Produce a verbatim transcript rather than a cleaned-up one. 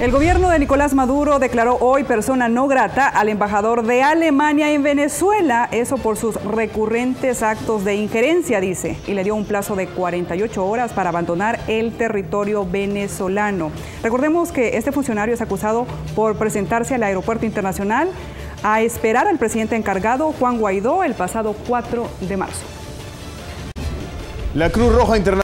El gobierno de Nicolás Maduro declaró hoy persona no grata al embajador de Alemania en Venezuela, eso por sus recurrentes actos de injerencia, dice, y le dio un plazo de cuarenta y ocho horas para abandonar el territorio venezolano. Recordemos que este funcionario es acusado por presentarse al aeropuerto internacional a esperar al presidente encargado, Juan Guaidó, el pasado cuatro de marzo. La Cruz Roja Internacional